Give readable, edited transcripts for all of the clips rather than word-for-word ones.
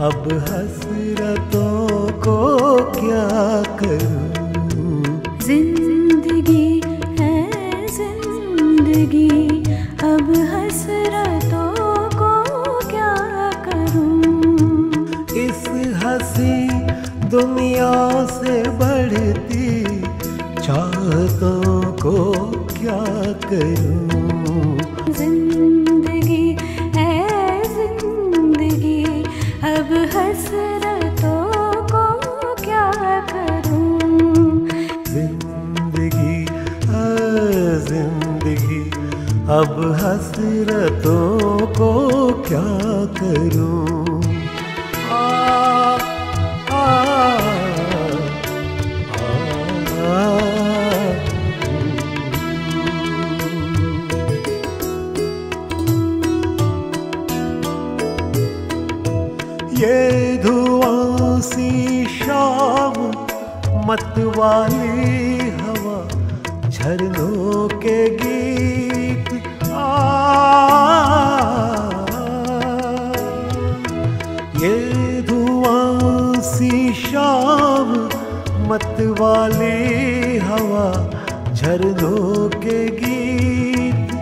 अब हसरतों को क्या करूं। जिंदगी है जिंदगी, अब हसरतों को क्या करूं। इस हंसी दुनिया से बढ़ती चाहतों को क्या करूं। जिंदगी है जिंदगी, अब हसरतों को क्या करूं। जिंदगी है जिंदगी, अब हसरतों को क्या करूं। ये धुआं सी शाम, मतवाली हवा, झरनों के गीत ये धुआं सी शाम, मतवाली हवा, झरनों के गीत,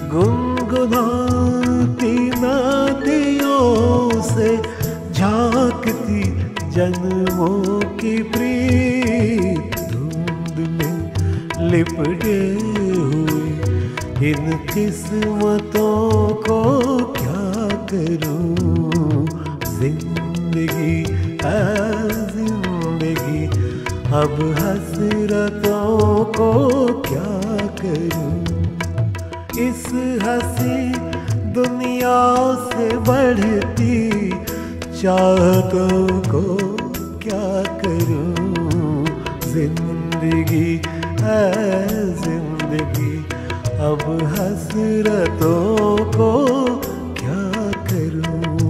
गुनगुनाती नदियों से झांकती जन्मों की प्रीत, धुंध में लिपटे हुए इन किस्मतों को क्या करूं। जिंदगी है जिंदगी, अब हसरतों को क्या करूं। इस हंसी दुनिया से बढ़ती चाहतों को क्या करूं। जिंदगी है जिंदगी, अब हसरतों को क्या करूं।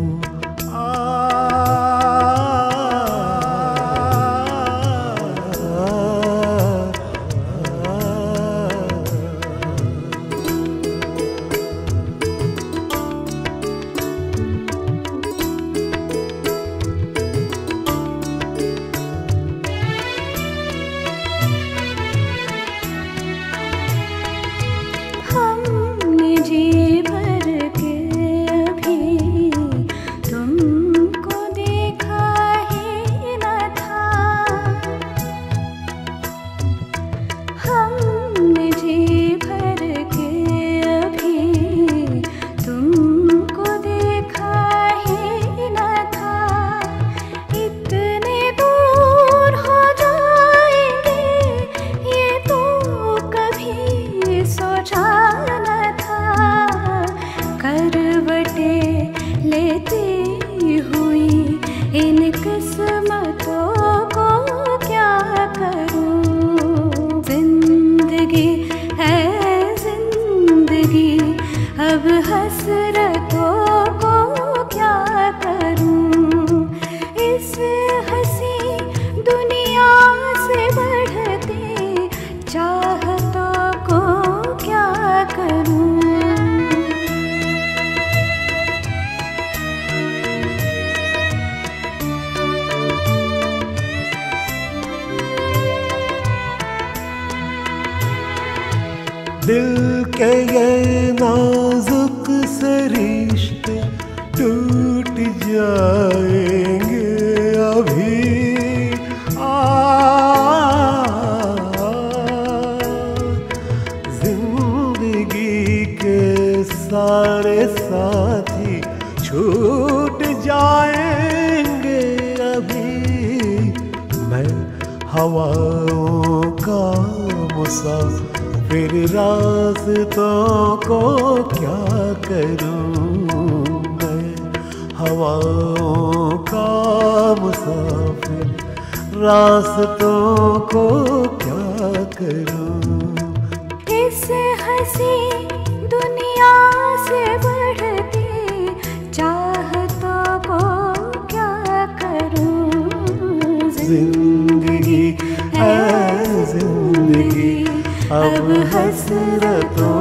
अब हसरतों को क्या करूं। इस हंसी दुनिया से बढ़ते चाहतों को क्या करूं। दिल के ये नाजुक से रिश्ते टूट जाएंगे अभी। जिंदगी के सारे साथी छूट जाएंगे अभी। मैं हवाओं का मुसाफिर फिर रास्तों को क्या करूं। मैं हवाओं का मुसाफिर रास्तों को क्या करूं। इस हंसी दुनिया से बढ़ती चाहतों को क्या करूं। जिंदगी है जिंदगी, अब हसरतों